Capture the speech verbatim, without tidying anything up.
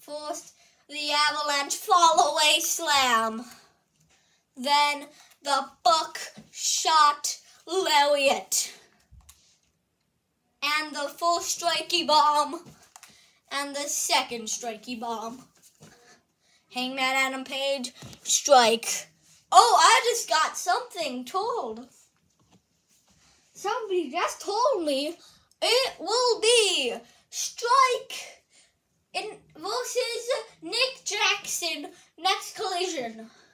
First, the avalanche fall away slam. Then the buckshot lariat. And the first strikey bomb. And the second strikey bomb. Hangman Adam Page, strike. Oh, I just got something told. Somebody just told me it will be Strike in versus Nick Jackson next Collision.